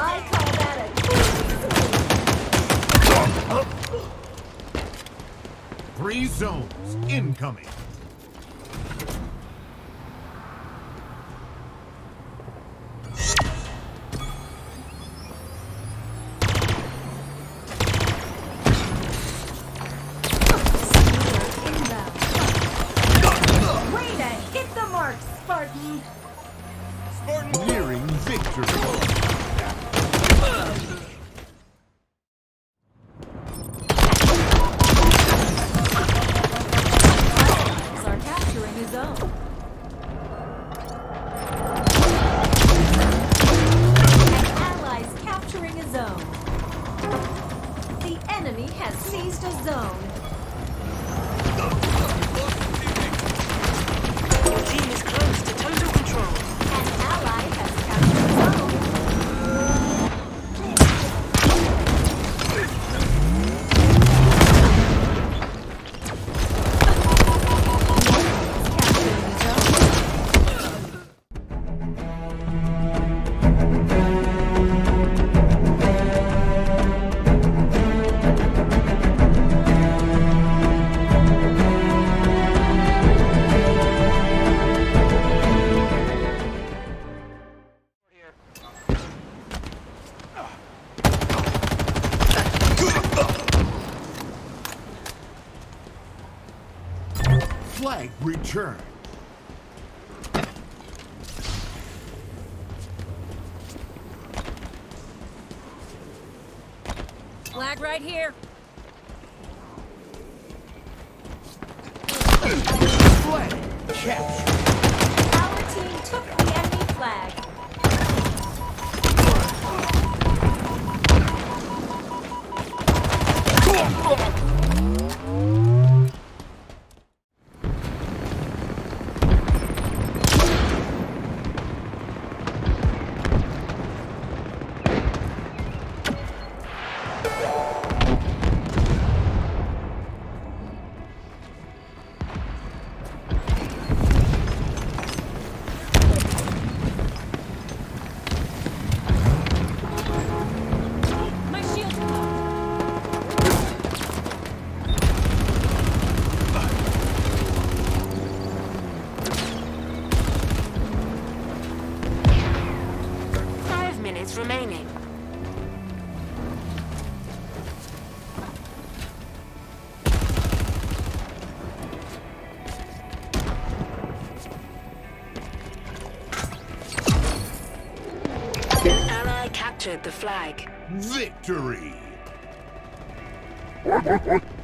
I call that a clean sweep. 3 zones incoming. Nearing victory. Are capturing his own. An ally's capturing a zone. The enemy has seized a zone. Your team is close to total control. An ally has captured a zone. Flag return. Flag right here. Flag captured. Our team took the enemy flag. My shield's low. 5 minutes remaining. Ally captured the flag. Victory.